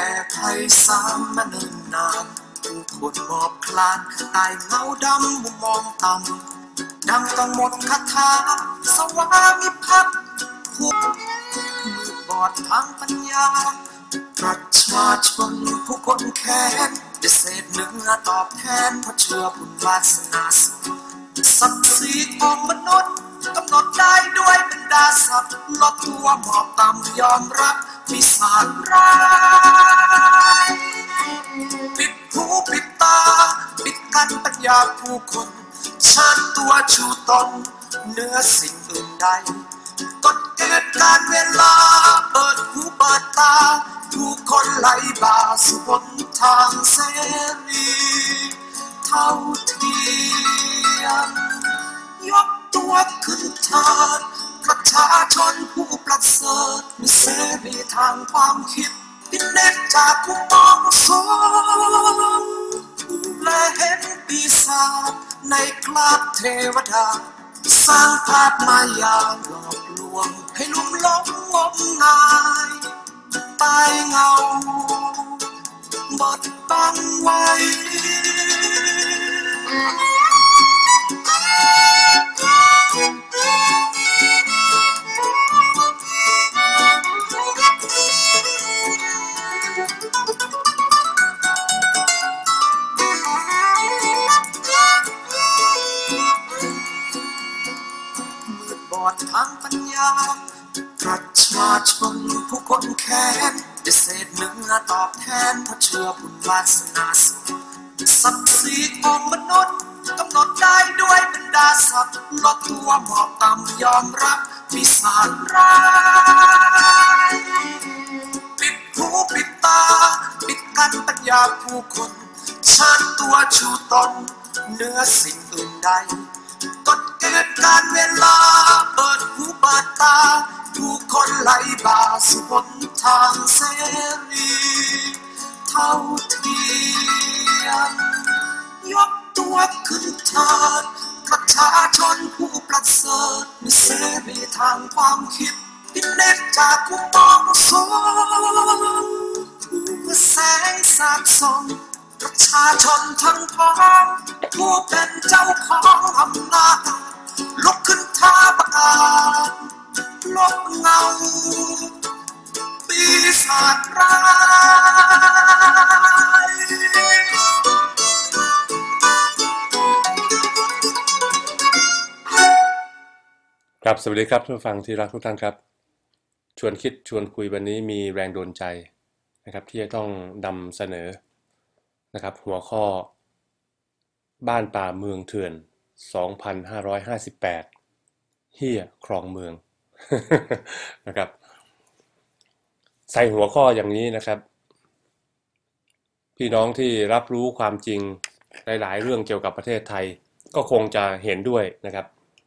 ไทยสามมาเนิ่นนานผู้คนหมอบคลานใต้เงาดำมุมมองต่ำดังต้องหมดคาถาสวามิภักดิ์ผู้มืดบอดทางปัญญาประชาชนผู้คนแค้นได้เศษเนื้อตอบแทนเพราะเชื่อบุญวาสนาศักดิ์ศรีของมนุษย์กำหนดได้ด้วยบรรดาศักดิ์ลดตัวหมอบต่ำยอมรับปีศาจร้ายปิดหูปิดตาปิดกั้นปัญญาผู้คนเชิญตัวชูตนเหนือสิ่งอื่นใดกฎเกณฑ์การเวลาเปิดหูเปิดตาผู้คนไหลบ่าสู่หนทางเสรีเท่าเทียมยกตัวขึ้นเถิดประชาชนผู้ประเสริฐมีเสรีทางความคิดดิ้นเน็ตจากผู้มองสูงและเห็นปีศาจในคราบเทวดาสร้างภาพมายาหลอกลวงให้ลุ่มหลงงมงายใต้เงาบดบังไว้ทางปัญญาประชาชนผู้คนแค้นได้เศษเนื้อตอบแทนเพราะเชื่อบุญวาสนาศักดิ์ศรีของมนุษย์กำหนดได้ด้วยบรรดาศักดิ์ลดตัวหมอบต่ำยอมรับปีศาจร้ายปิดหูปิดตาปิดกั้นปัญญาผู้คนเชิญตัวชูตนเหนือสิ่งอื่นใดกฎเกณฑ์การเวลาเปิดหูเปิดตาผู้คนไหลบ่าสู่หนทางเสรีเท่าเทียมยกตัวขึ้นเถิดประชาชนผู้ประเสริฐมีเสรีทางความคิดดิ้นเน็ตจากผู้มองสูงเมื่อแสงสาดส่องประชาชนทั้งพ้องผู้เป็นเจ้าของอำนาจลุกขึ้นท้าประกาศลบเงาปีศาจร้ายครับสวัสดีครับท่านผู้ฟังที่รักทุกท่านครับชวนคิดชวนคุยวันนี้มีแรงโดนใจนะครับที่จะต้องนำเสนอนะครับหัวข้อบ้านป่าเมืองเถื่อน 2558 เหี้ยครองเมือง นะครับใส่หัวข้ออย่างนี้นะครับพี่น้องที่รับรู้ความจริงหลายๆเรื่องเกี่ยวกับประเทศไทยก็คงจะเห็นด้วยนะครับ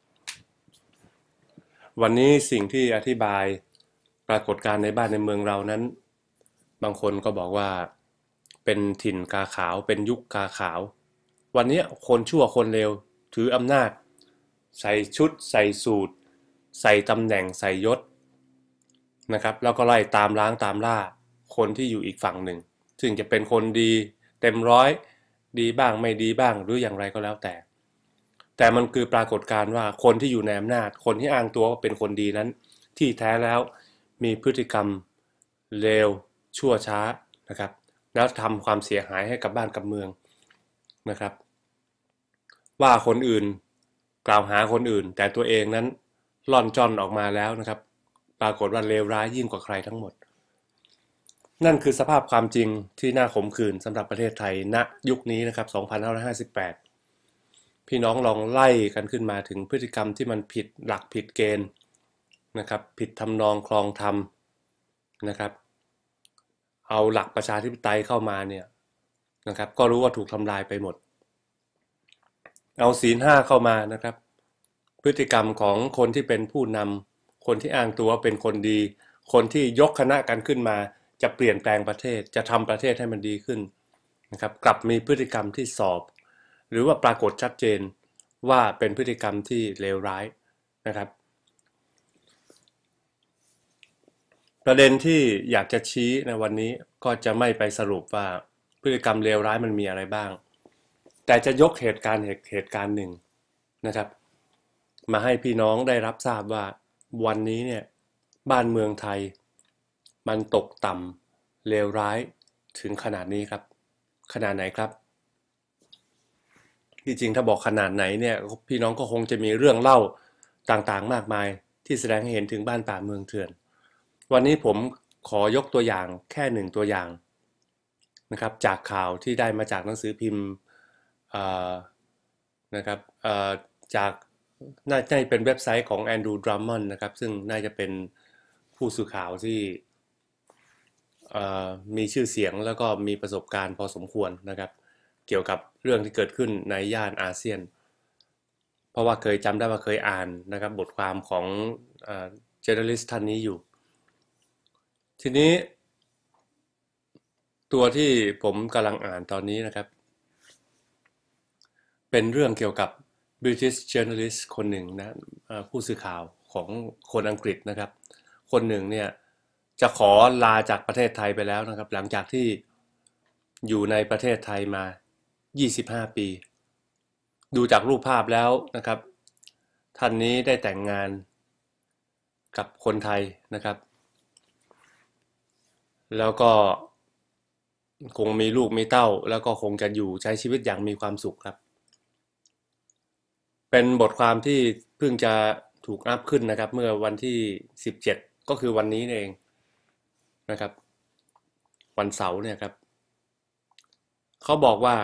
วันนี้สิ่งที่อธิบายปรากฏการณ์ในบ้านในเมืองเรานั้นบางคนก็บอกว่าเป็นถิ่นกาขาวเป็นยุคกาขาววันนี้คนชั่วคนเลวถืออำนาจใส่ชุดใส่สูทใส่ตำแหน่งใส่ยศนะครับแล้วก็ไล่ตามล้างตามล่าคนที่อยู่อีกฝั่งหนึ่งซึ่งจะเป็นคนดีเต็มร้อยดีบ้างไม่ดีบ้างหรืออย่างไรก็แล้วแต่มันคือปรากฏการณ์ว่าคนที่อยู่ในอำนาจคนที่อ้างตัวว่าเป็นคนดีนั้นที่แท้แล้วมีพฤติกรรมเลวชั่วช้านะครับแล้วทำความเสียหายให้กับบ้านกับเมืองนะครับว่าคนอื่นกล่าวหาคนอื่นแต่ตัวเองนั้นล่อนจ้อนออกมาแล้วนะครับปรากฏว่าเลวร้ายยิ่งกว่าใครทั้งหมดนั่นคือสภาพความจริงที่น่าขมขื่นสำหรับประเทศไทยณยุคนี้นะครับ2558พี่น้องลองไล่กันขึ้นมาถึงพฤติกรรมที่มันผิดหลักผิดเกณฑ์นะครับผิดทำนองคลองธรรมนะครับเอาหลักประชาธิปไตยเข้ามาเนี่ยนะครับก็รู้ว่าถูกทำลายไปหมดเอาศีล5เข้ามานะครับพฤติกรรมของคนที่เป็นผู้นำคนที่อ้างตัวเป็นคนดีคนที่ยกคณะกันขึ้นมาจะเปลี่ยนแปลงประเทศจะทำประเทศให้มันดีขึ้นนะครับกลับมีพฤติกรรมที่สอบหรือว่าปรากฏชัดเจนว่าเป็นพฤติกรรมที่เลวร้ายนะครับประเด็นที่อยากจะชี้ในวันนี้ก็จะไม่ไปสรุปว่าพฤติกรรมเลวร้ายมันมีอะไรบ้างแต่จะยกเหตุการณ์หนึ่งนะครับมาให้พี่น้องได้รับทราบว่าวันนี้เนี่ยบ้านเมืองไทยมันตกต่ำเลวร้ายถึงขนาดนี้ครับขนาดไหนครับที่จริงถ้าบอกขนาดไหนเนี่ยพี่น้องก็คงจะมีเรื่องเล่าต่างๆมากมายที่แสดงให้เห็นถึงบ้านป่าเมืองเถื่อนวันนี้ผมขอยกตัวอย่างแค่หนึ่งตัวอย่างนะครับจากข่าวที่ได้มาจากหนังสือพิมพ์นะครับจากน่าจะเป็นเว็บไซต์ของแอนดรูว์ดรัมมอนด์นะครับซึ่งน่าจะเป็นผู้สื่อข่าวที่มีชื่อเสียงแล้วก็มีประสบการณ์พอสมควรนะครับเกี่ยวกับเรื่องที่เกิดขึ้นในย่านอาเซียนเพราะว่าเคยจำได้ว่าเคยอ่านนะครับบทความของjournalist ท่านนี้อยู่ทีนี้ตัวที่ผมกำลังอ่านตอนนี้นะครับเป็นเรื่องเกี่ยวกับ British journalist คนหนึ่งนะผู้สื่อข่าวของคนอังกฤษนะครับคนหนึ่งเนี่ยจะขอลาจากประเทศไทยไปแล้วนะครับหลังจากที่อยู่ในประเทศไทยมา25 ปีดูจากรูปภาพแล้วนะครับท่านนี้ได้แต่งงานกับคนไทยนะครับแล้วก็คงมีลูกมีเต้าแล้วก็คงจะอยู่ใช้ชีวิตอย่างมีความสุขครับเป็นบทความที่เพิ่งจะถูกอัพขึ้นนะครับเมื่อวันที่17ก็คือวันนี้เองนะครับวันเสาร์เนี่ยครับเขาบอกว่า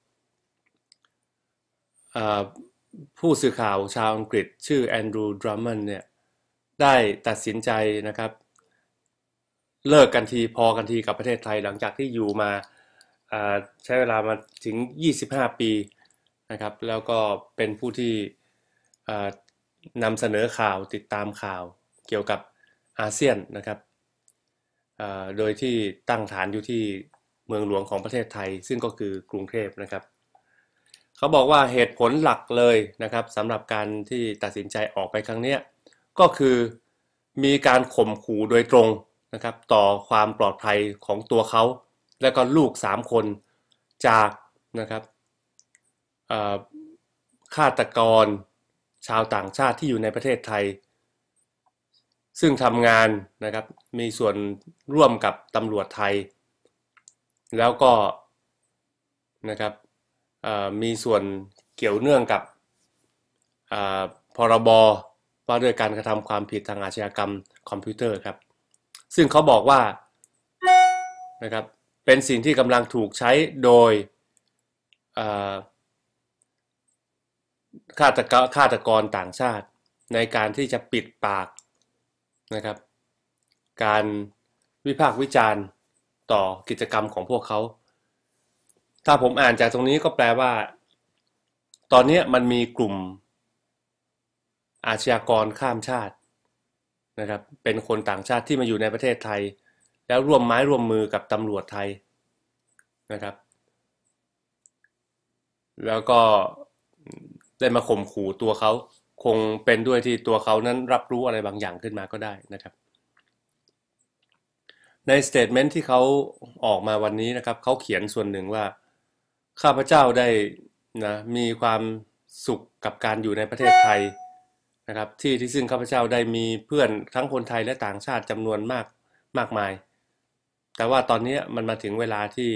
ผู้สื่อข่าวชาวอังกฤษชื่อแอนดรูว์ ดรัมมอนด์เนี่ยได้ตัดสินใจนะครับเลิกกันทีพอกันทีกับประเทศไทยหลังจากที่อยู่มาใช้เวลามาถึง25 ปีนะครับแล้วก็เป็นผู้ที่นำเสนอข่าวติดตามข่าวเกี่ยวกับอาเซียนนะครับโดยที่ตั้งฐานอยู่ที่เมืองหลวงของประเทศไทยซึ่งก็คือกรุงเทพนะครับเขาบอกว่าเหตุผลหลักเลยนะครับสำหรับการที่ตัดสินใจออกไปครั้งนี้ก็คือมีการข่มขู่โดยตรงนะครับต่อความปลอดภัยของตัวเขาและก็ลูก3 คนจากนะครับฆาตกรชาวต่างชาติที่อยู่ในประเทศไทยซึ่งทำงานนะครับมีส่วนร่วมกับตำรวจไทยแล้วก็นะครับมีส่วนเกี่ยวเนื่องกับพรบว่าด้วยการกระทำความผิดทางอาชญากรรมคอมพิวเตอร์ครับซึ่งเขาบอกว่านะครับเป็นสิ่งที่กำลังถูกใช้โดยฆาตกรต่างชาติในการที่จะปิดปากนะครับการวิพากษ์วิจารณ์ต่อกิจกรรมของพวกเขาถ้าผมอ่านจากตรงนี้ก็แปลว่าตอนนี้มันมีกลุ่มอาชญากรข้ามชาตินะครับเป็นคนต่างชาติที่มาอยู่ในประเทศไทยแล้วร่วมไม้ร่วมมือกับตำรวจไทยนะครับแล้วก็ได้มาข่มขู่ตัวเขาคงเป็นด้วยที่ตัวเขานั้นรับรู้อะไรบางอย่างขึ้นมาก็ได้นะครับในสเตทเมนต์ที่เขาออกมาวันนี้นะครับเขาเขียนส่วนหนึ่งว่าข้าพเจ้าได้นะมีความสุขกับการอยู่ในประเทศไทยนะครับที่ซึ่งข้าพเจ้าได้มีเพื่อนทั้งคนไทยและต่างชาติจำนวนมากมายแต่ว่าตอนนี้มันมาถึงเวลาที่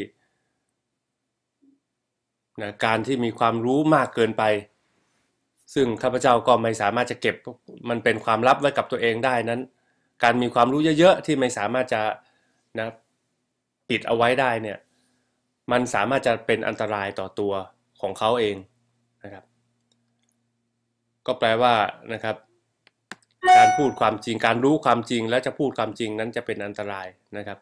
นะการที่มีความรู้มากเกินไปซึ่งข้าพเจ้าก็ไม่สามารถจะเก็บมันเป็นความลับไว้กับตัวเองได้นั้นการมีความรู้เยอะๆที่ไม่สามารถจะนะปิดเอาไว้ได้เนี่ยมันสามารถจะเป็นอันตรายต่อตัวของเขาเองนะครับก็แปลว่านะครับการพูดความจริงการรู้ความจริงและจะพูดความจริงนั้นจะเป็นอันตรายนะครับ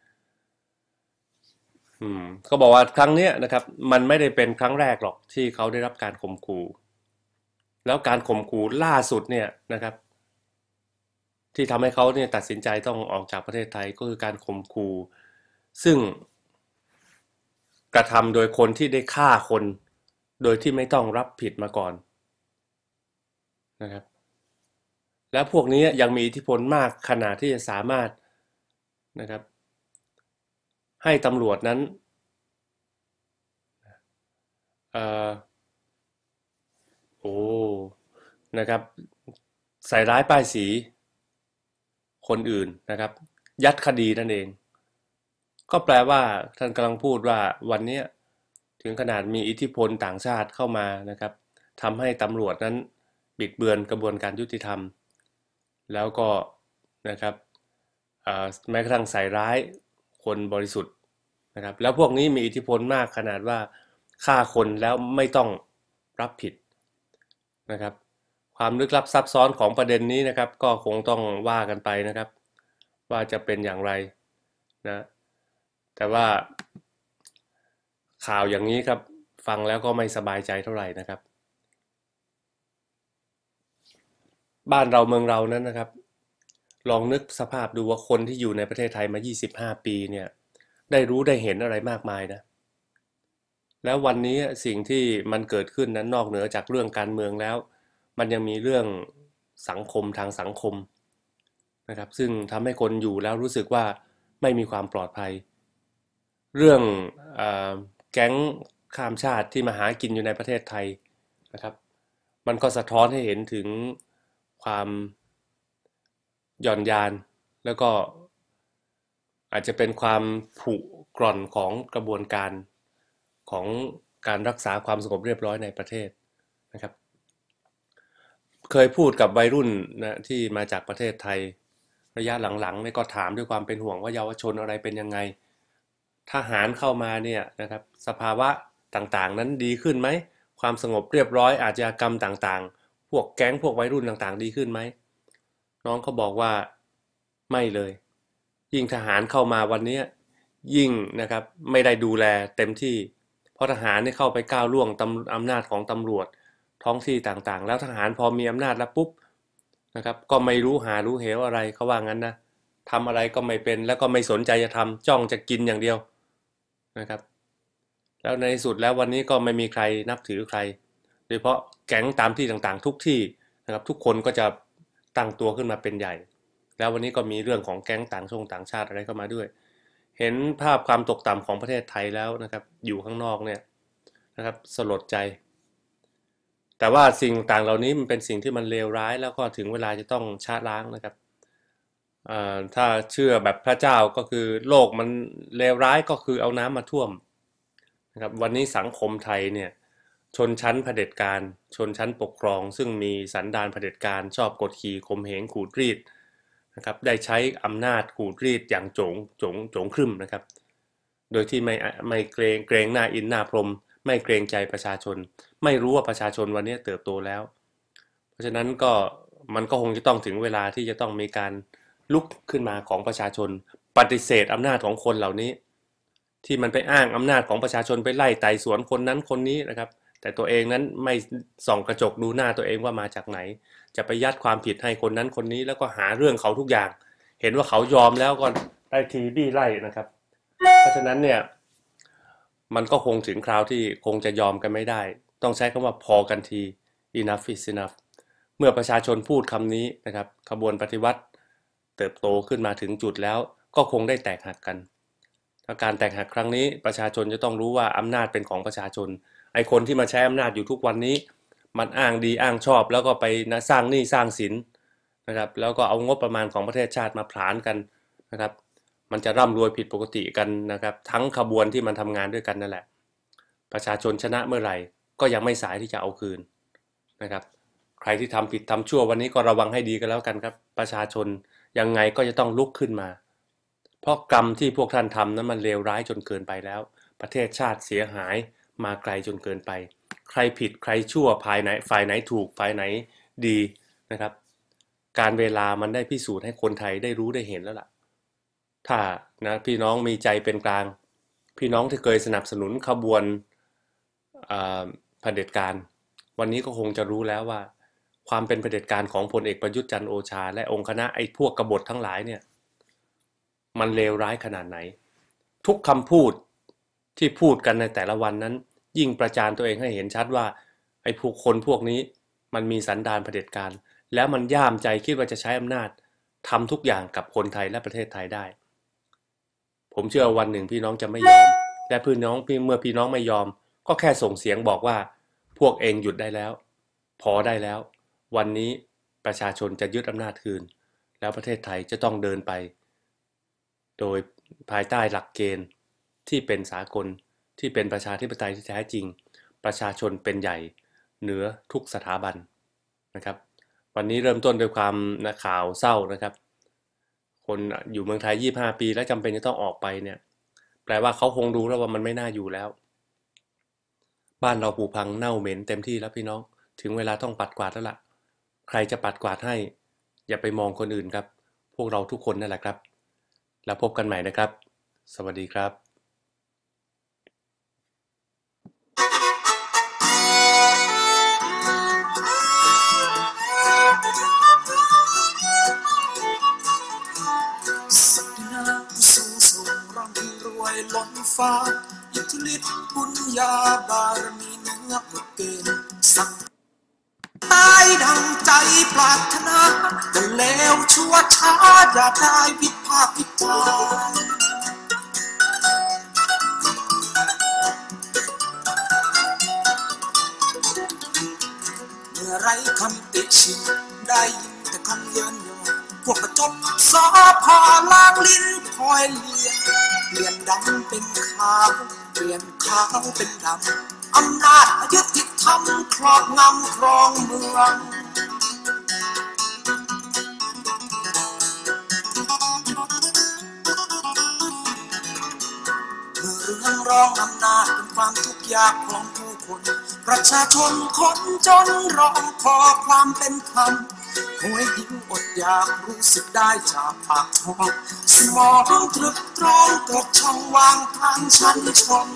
เขาบอกว่าครั้งนี้นะครับมันไม่ได้เป็นครั้งแรกหรอกที่เขาได้รับการข่มขู่แล้วการข่มขู่ล่าสุดเนี่ยนะครับที่ทำให้เขาเนี่ยตัดสินใจต้องออกจากประเทศไทยก็คือการข่มขู่ซึ่งกระทำโดยคนที่ได้ฆ่าคนโดยที่ไม่ต้องรับผิดมาก่อนนะครับและพวกนี้ยังมีอิทธิพลมากขนาดที่จะสามารถนะครับให้ตำรวจนั้นโอ้นะครับใส่ร้ายป้ายสีคนอื่นนะครับยัดคดีนั่นเองก็แปลว่าท่านกำลังพูดว่าวันนี้ถึงขนาดมีอิทธิพลต่างชาติเข้ามานะครับทำให้ตำรวจนั้นบิดเบือนกระบวนการยุติธรรมแล้วก็นะครับแม้กระทั่งใส่ร้ายคนบริสุทธิ์นะครับแล้วพวกนี้มีอิทธิพลมากขนาดว่าฆ่าคนแล้วไม่ต้องรับผิดนะครับความลึกลับซับซ้อนของประเด็นนี้นะครับก็คงต้องว่ากันไปนะครับว่าจะเป็นอย่างไรนะแต่ว่าข่าวอย่างนี้ครับฟังแล้วก็ไม่สบายใจเท่าไหร่นะครับบ้านเราเมืองเรานั้นนะครับลองนึกสภาพดูว่าคนที่อยู่ในประเทศไทยมา25 ปีเนี่ยได้รู้ได้เห็นอะไรมากมายนะแล้ววันนี้สิ่งที่มันเกิดขึ้นนั้นนอกเหนือจากเรื่องการเมืองแล้วมันยังมีเรื่องสังคมทางสังคมนะครับซึ่งทำให้คนอยู่แล้วรู้สึกว่าไม่มีความปลอดภัยเรื่องแก๊งข้ามชาติที่มาหากินอยู่ในประเทศไทยนะครับมันก็สะท้อนให้เห็นถึงความหย่อนยานแล้วก็อาจจะเป็นความผุกร่อนของกระบวนการของการรักษาความสงบเรียบร้อยในประเทศนะครับเคยพูดกับวัยรุ่นนะที่มาจากประเทศไทยระยะหลังๆเนี่ยก็ถามด้วยความเป็นห่วงว่าเยาวชนอะไรเป็นยังไงทหารเข้ามาเนี่ยนะครับสภาวะต่างๆนั้นดีขึ้นไหมความสงบเรียบร้อยอาชญากรรมต่างๆพวกแก๊งพวกวัยรุ่นต่างๆดีขึ้นไหมน้องเขาบอกว่าไม่เลยยิ่งทหารเข้ามาวันนี้ยิ่งนะครับไม่ได้ดูแลเต็มที่เพราะทหารเนี่ยเข้าไปก้าวล่วงอำนาจของตำรวจท้องที่ต่างๆแล้วทหารพอมีอำนาจแล้วปุ๊บนะครับก็ไม่รู้หารู้เหวอะไรเขาว่างั้นนะทำอะไรก็ไม่เป็นแล้วก็ไม่สนใจจะทำจ้องจะกินอย่างเดียวนะครับแล้วในสุดแล้ววันนี้ก็ไม่มีใครนับถือใครโดยเฉพาะแก๊งตามที่ต่างๆทุกที่นะครับทุกคนก็จะตั้งตัวขึ้นมาเป็นใหญ่แล้ววันนี้ก็มีเรื่องของแก๊งต่างชาติอะไรเข้ามาด้วยเห็นภาพความตกต่ำของประเทศไทยแล้วนะครับอยู่ข้างนอกเนี่ยนะครับสลดใจแต่ว่าสิ่งต่างเหล่านี้มันเป็นสิ่งที่มันเลวร้ายแล้วก็ถึงเวลาจะต้องชะล้างนะครับถ้าเชื่อแบบพระเจ้าก็คือโลกมันเลวร้ายก็คือเอาน้ำมาท่วมนะครับวันนี้สังคมไทยเนี่ยชนชั้นเผด็จการชนชั้นปกครองซึ่งมีสันดานเผด็จการชอบกดขี่ข่มเหงขูดรีดนะครับได้ใช้อำนาจขูดรีดอย่างโจงครึ่มนะครับโดยที่ไม่เกรงหน้าอินหน้าพรหมไม่เกรงใจประชาชนไม่รู้ว่าประชาชนวันนี้เติบโตแล้วเพราะฉะนั้นก็มันก็คงจะต้องถึงเวลาที่จะต้องมีการลุกขึ้นมาของประชาชนปฏิเสธอำนาจของคนเหล่านี้ที่มันไปอ้างอำนาจของประชาชนไปไล่ไต่สวนคนนั้นคนนี้นะครับแต่ตัวเองนั้นไม่ส่องกระจกดูหน้าตัวเองว่ามาจากไหนจะไปยัดความผิดให้คนนั้นคนนี้แล้วก็หาเรื่องเขาทุกอย่างเห็นว่าเขายอมแล้วก็ได้ทีบี้ไล่นะครับเพราะฉะนั้นเนี่ยมันก็คงถึงคราวที่คงจะยอมกันไม่ได้ต้องใช้คำว่าพอกันที enough is enough เมื่อประชาชนพูดคำนี้นะครับขบวนปฏิวัติเติบโตขึ้นมาถึงจุดแล้วก็คงได้แตกหักกันถ้าการแตกหักครั้งนี้ประชาชนจะต้องรู้ว่าอำนาจเป็นของประชาชนไอ้คนที่มาใช้อำนาจอยู่ทุกวันนี้มันอ้างดีอ้างชอบแล้วก็ไปนะสร้างหนี้สร้างสินนะครับแล้วก็เอางบประมาณของประเทศชาติมาผลาญกันนะครับมันจะร่ำรวยผิดปกติกันนะครับทั้งขบวนที่มันทำงานด้วยกันนั่นแหละประชาชนชนะเมื่อไหร่ก็ยังไม่สายที่จะเอาคืนนะครับใครที่ทำผิดทำชั่ววันนี้ก็ระวังให้ดีกันแล้วกันครับประชาชนยังไงก็จะต้องลุกขึ้นมาเพราะกรรมที่พวกท่านทำนั้นมันเลวร้ายจนเกินไปแล้วประเทศชาติเสียหายมาไกลจนเกินไปใครผิดใครชั่วฝ่ายไหนถูกฝ่ายไหนดีนะครับการเวลามันได้พิสูจน์ให้คนไทยได้รู้ได้เห็นแล้วล่ะถ้านะพี่น้องมีใจเป็นกลางพี่น้องที่เคยสนับสนุนขบวนเผด็จการวันนี้ก็คงจะรู้แล้วว่าความเป็นเผด็จการของพลเอกประยุทธ์จันทร์โอชาและองค์คณะไอ้พวกกบฏทั้งหลายเนี่ยมันเลวร้ายขนาดไหนทุกคำพูดที่พูดกันในแต่ละวันนั้นยิ่งประจานตัวเองให้เห็นชัดว่าไอ้พวกคนพวกนี้มันมีสันดานเผด็จการแล้วมันย่ามใจคิดว่าจะใช้อำนาจทำทุกอย่างกับคนไทยและประเทศไทยได้ผมเชื่อวันหนึ่งพี่น้องจะไม่ยอมและเมื่อพี่น้องไม่ยอมก็แค่ส่งเสียงบอกว่าพวกเองหยุดได้แล้วพอได้แล้ววันนี้ประชาชนจะยึดอำนาจคืนแล้วประเทศไทยจะต้องเดินไปโดยภายใต้หลักเกณฑ์ที่เป็นสากลที่เป็นประชาธิปไตยที่แท้จริงประชาชนเป็นใหญ่เหนือทุกสถาบันนะครับวันนี้เริ่มต้นด้วยความข่าวเศร้านะครับคนอยู่เมืองไทย25 ปีแล้วจำเป็นจะต้องออกไปเนี่ยแปลว่าเขาคงรู้แล้วว่ามันไม่น่าอยู่แล้วบ้านเราผุพังเน่าเหม็นเต็มที่แล้วพี่น้องถึงเวลาต้องปัดกวาดแล้วล่ะใครจะปัดกวาดให้อย่าไปมองคนอื่นครับพวกเราทุกคนนั่นแหละครับแล้วพบกันใหม่นะครับสวัสดีครับศักดินาผู้สูงส่งร่ำรวยล้นฟ้าอิทธิฤทธิ์บุญญาบารมีเหนือกฎเกณฑ์สักตายดังใจปรารถนาแต่แล้วชั่วช้าอย่าได้วิพากษ์วิจารณ์เมื่อไรคำติชินได้ยินแต่คำเยินยอพวกกระจกสอพอล้างลิ้นคอยเปลี่ยนดำเป็นขาวเปลี่ยนขาวเป็นดำอำนาจอยุติธรรมครอบงำครองเมืองเรื่องรองอำนาจเป็นความทุกข์ยากของผู้คนประชาชนคนจนร้องขอความเป็นธรรมหวยหิวอดอยากรู้สึกได้จากปากท้องสมองตรึกตรองเกิดช่องว่างทางชั้นชน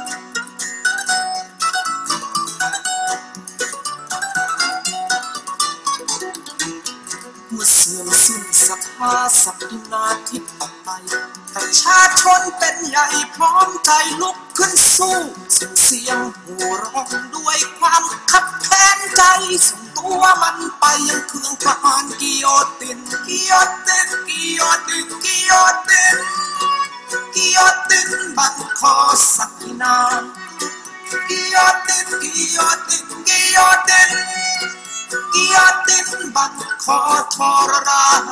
เมื่อเสื่อมสิ้นศรัทธาศักดินาทิพย์ออกไปประชาชนเป็นใหญ่พร้อมใจลุกขึ้นสู้ส่งเสียงหัวร้องด้วยความคับแค้นใจส่งตัวมันไปยังเครื่องประหารกิโยตินกิโยตินกิโยตินกิโยตินกิโยตินบังคอศักดินากิโยตินกิโยตินกิโยตินกิโยตินบังคอทรราน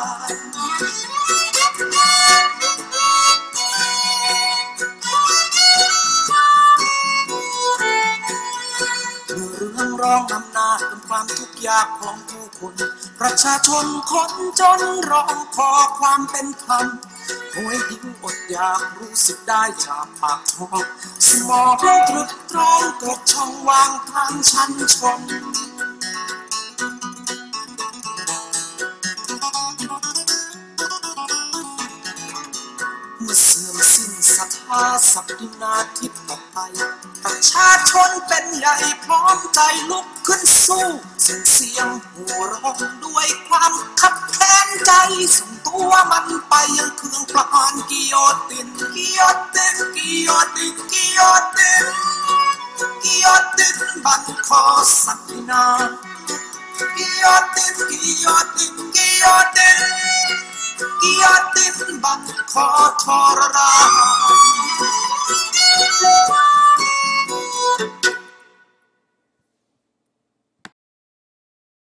เรื่องรองอำนาจเป็นความทุกข์ยากของผู้คนประชาชนคนจนร้องขอความเป็นธรรมหวยหิวอดอยากรู้สึกได้จากปากท้องสมองตรึกตรองเกิดช่องว่างทางชั้นชนเมื่อเสื่อมสิ้นศรัทธาศักดินาทิพย์ออกไปประชาชนเป็นใหญ่พร้อมใจลุกขึ้นสู้ส่งเสียงหัวร้องด้วยความคับแค้นใจส่งตัวมันไปยังเครื่องประหารกิโยตินกิโยตินกิโยตินกิโยตินกิโยตินบังคอศักดินากิโยตินกิโยตินกิโยตินกิโยตินบังคอทรราน